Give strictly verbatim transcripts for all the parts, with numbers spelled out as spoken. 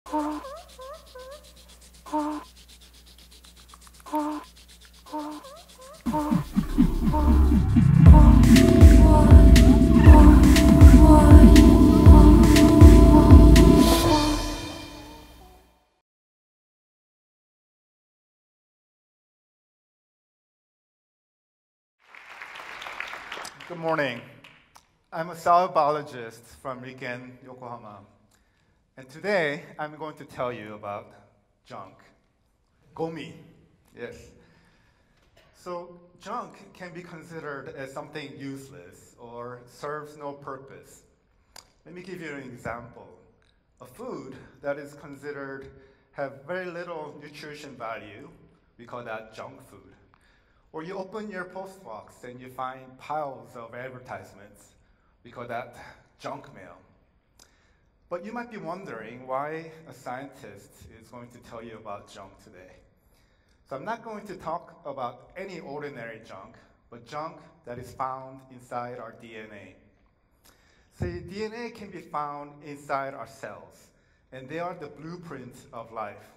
Good morning. I'm a cell biologist from Riken, Yokohama. And today, I'm going to tell you about junk. Gomi, yes. So junk can be considered as something useless or serves no purpose. Let me give you an example. A food that is considered have very little nutrition value, we call that junk food. Or you open your post box and you find piles of advertisements. We call that junk mail. But you might be wondering why a scientist is going to tell you about junk today. So I'm not going to talk about any ordinary junk, but junk that is found inside our D N A. See, D N A can be found inside our cells, and they are the blueprint of life.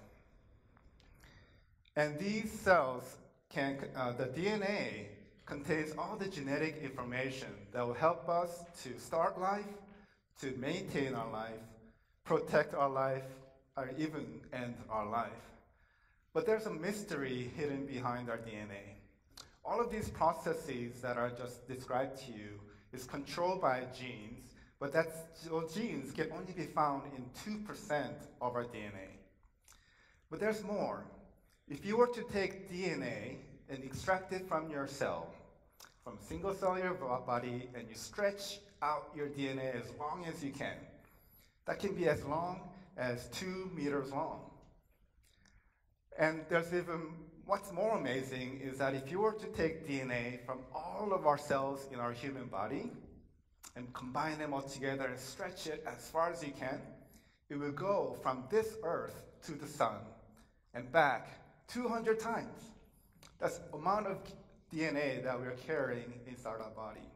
And these cells Can, uh, the D N A contains all the genetic information that will help us to start life, to maintain our life, protect our life, or even end our life. But there's a mystery hidden behind our D N A. All of these processes that I just described to you is controlled by genes, but that's, those genes can only be found in two percent of our D N A. But there's more. If you were to take D N A and extract it from your cell, from a single cell of your body, and you stretch out your D N A as long as you can, that can be as long as two meters long. And there's even, what's more amazing is that if you were to take D N A from all of our cells in our human body and combine them all together and stretch it as far as you can, it will go from this earth to the sun and back two hundred times. That's the amount of D N A that we're carrying inside our body.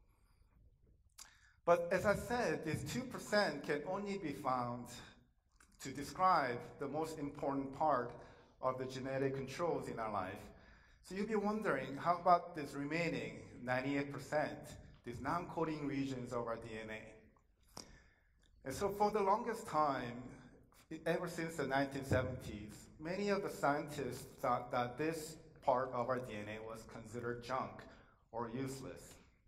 But as I said, this two percent can only be found to describe the most important part of the genetic controls in our life. So you'll be wondering, how about this remaining ninety-eight percent, these non-coding regions of our D N A? And so for the longest time, ever since the nineteen seventies, many of the scientists thought that this part of our D N A was considered junk or useless.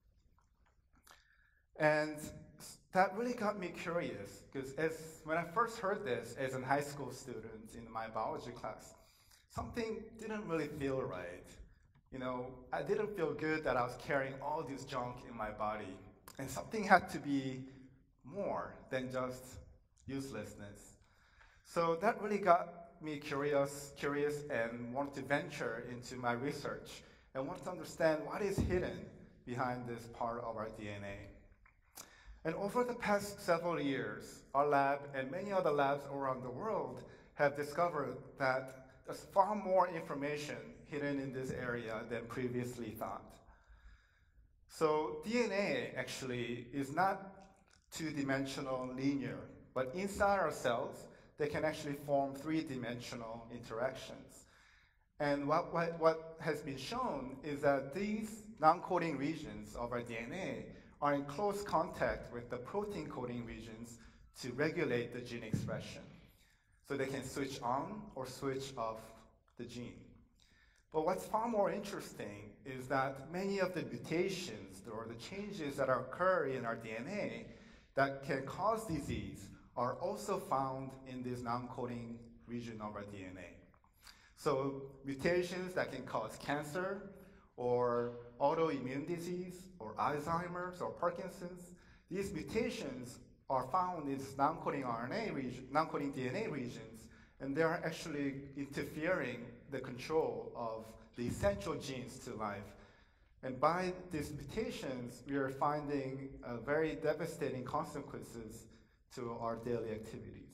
And that really got me curious, because as when I first heard this as a high school student in my biology class, something didn't really feel right. You know, I didn't feel good that I was carrying all this junk in my body, and something had to be more than just uselessness. So that really got me curious, curious and wanted to venture into my research and want to understand what is hidden behind this part of our D N A. And over the past several years, our lab and many other labs around the world have discovered that there's far more information hidden in this area than previously thought. So D N A actually is not two-dimensional linear, but inside our cells, they can actually form three-dimensional interactions. And what, what, what has been shown is that these non-coding regions of our D N A are in close contact with the protein coding regions to regulate the gene expression. So they can switch on or switch off the gene. But what's far more interesting is that many of the mutations or the changes that occur in our D N A that can cause disease are also found in this non-coding region of our D N A. So mutations that can cause cancer or autoimmune disease or Alzheimer's or Parkinson's, these mutations are found in this non-coding R N A region, non-coding D N A regions, and they are actually interfering the control of the essential genes to life. And by these mutations, we are finding uh, very devastating consequences to our daily activities.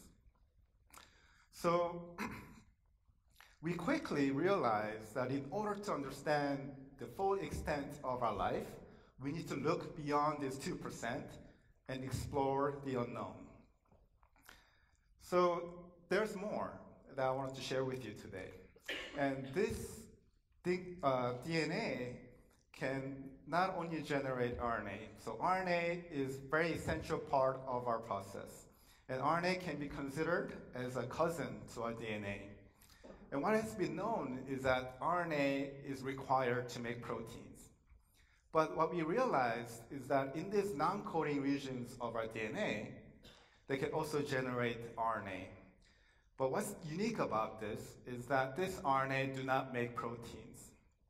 So we quickly realized that in order to understand the full extent of our life, we need to look beyond this two percent and explore the unknown. So there's more that I wanted to share with you today. And this D, uh, D N A can not only generate R N A, so R N A is a very essential part of our process. And R N A can be considered as a cousin to our D N A. And what has been known is that R N A is required to make proteins. But what we realized is that in these non-coding regions of our D N A, they can also generate R N A. But what's unique about this is that this R N A do not make proteins.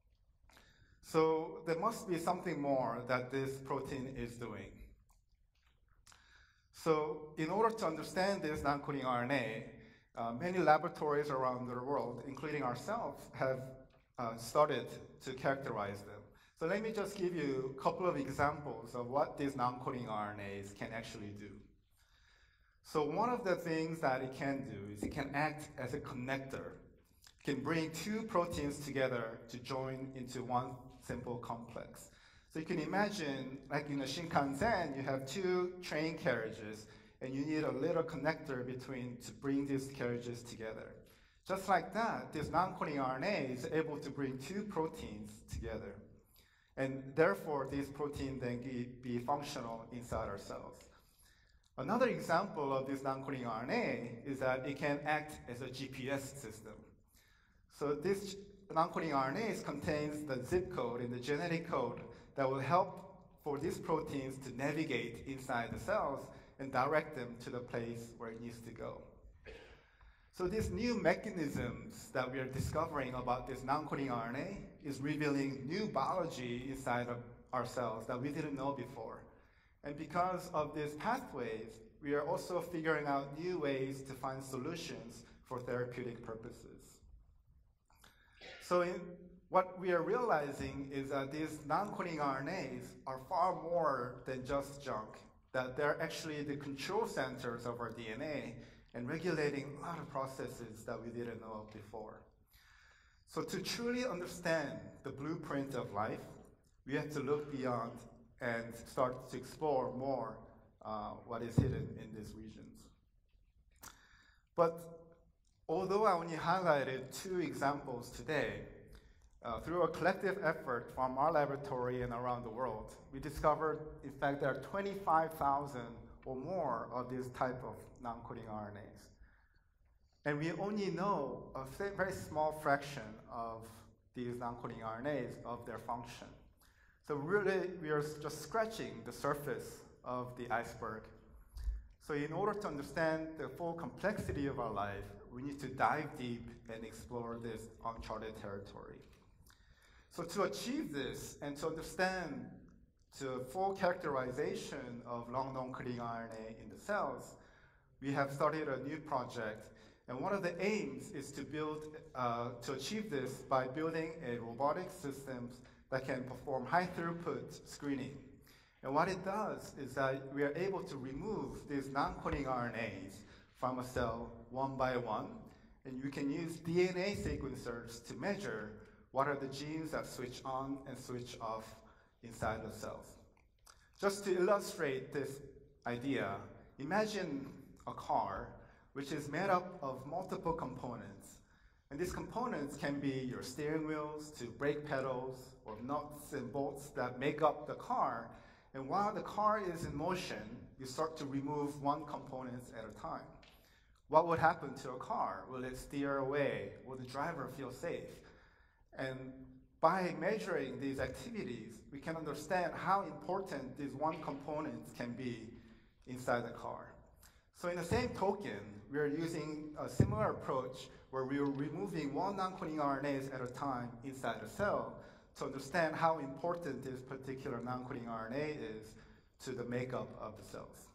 So there must be something more that this protein is doing. So in order to understand this non-coding R N A, uh, many laboratories around the world, including ourselves, have uh, started to characterize them. So let me just give you a couple of examples of what these non-coding R N As can actually do. So one of the things that it can do is it can act as a connector. It can bring two proteins together to join into one simple complex. So you can imagine, like in a Shinkansen, you have two train carriages, and you need a little connector between to bring these carriages together. Just like that, this non-coding R N A is able to bring two proteins together. And therefore, these proteins then be functional inside our cells. Another example of this non-coding R N A is that it can act as a G P S system. So this non-coding R N A contains the zip code and the genetic code that will help for these proteins to navigate inside the cells and direct them to the place where it needs to go. So these new mechanisms that we are discovering about this non-coding R N A is revealing new biology inside of our cells that we didn't know before. And because of these pathways, we are also figuring out new ways to find solutions for therapeutic purposes. So in, what we are realizing is that these non-coding R N As are far more than just junk, that they're actually the control centers of our D N A and regulating a lot of processes that we didn't know of before. So to truly understand the blueprint of life, we have to look beyond and start to explore more uh, what is hidden in these regions. But although I only highlighted two examples today, uh, through a collective effort from our laboratory and around the world, we discovered, in fact, there are twenty-five thousand or more of these type of non-coding R N As. And we only know a very small fraction of these non-coding R N As of their function. So really, we are just scratching the surface of the iceberg. So in order to understand the full complexity of our life, we need to dive deep and explore this uncharted territory. So to achieve this and to understand the full characterization of long non-coding R N A in the cells, we have started a new project. And one of the aims is to build, uh, to achieve this by building a robotic system that can perform high throughput screening. And what it does is that we are able to remove these non-coding R N As from a cell one by one, and you can use D N A sequencers to measure what are the genes that switch on and switch off inside the cells. Just to illustrate this idea, imagine a car which is made up of multiple components. And these components can be your steering wheels to brake pedals or nuts and bolts that make up the car. And while the car is in motion, you start to remove one component at a time. What would happen to a car? Will it steer away? Will the driver feel safe? And by measuring these activities, we can understand how important these one components can be inside the car. So in the same token, we are using a similar approach where we are removing one non-coding R N As at a time inside a cell to understand how important this particular non-coding R N A is to the makeup of the cells.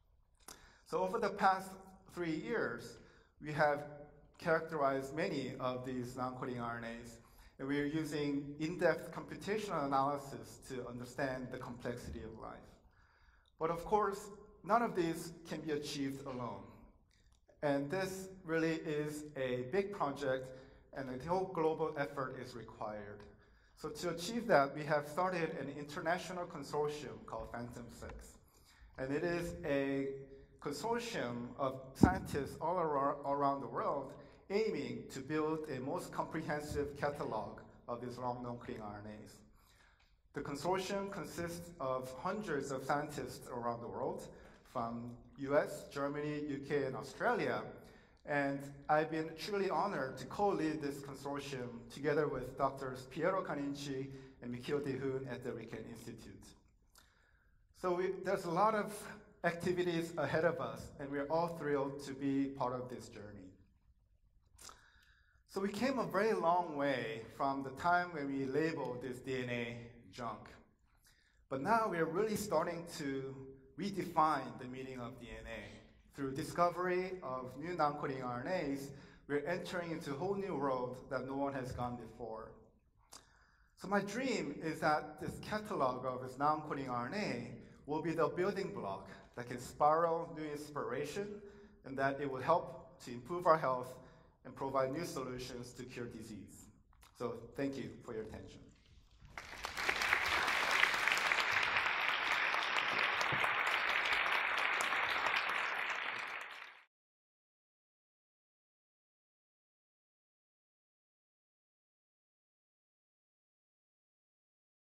So over the past three years, we have characterized many of these non-coding R N As, and we are using in-depth computational analysis to understand the complexity of life. But of course, none of these can be achieved alone. And this really is a big project, and a whole global effort is required. So to achieve that, we have started an international consortium called Phantom six. And it is a consortium of scientists all around, all around the world aiming to build a most comprehensive catalog of these long non-coding R N As. The consortium consists of hundreds of scientists around the world from U S, Germany, U K, and Australia. And I've been truly honored to co-lead this consortium together with Doctors Piero Caninci and Mikio Dehun at the RIKEN Institute. So we, there's a lot of activities ahead of us, and we're all thrilled to be part of this journey. So we came a very long way from the time when we labeled this D N A junk. But now we're really starting to redefine the meaning of D N A. Through discovery of new non-coding R N As, we're entering into a whole new world that no one has gone before. So my dream is that this catalog of this non-coding R N A will be the building block that can spiral new inspiration, and that it will help to improve our health and provide new solutions to cure disease. So thank you for your attention.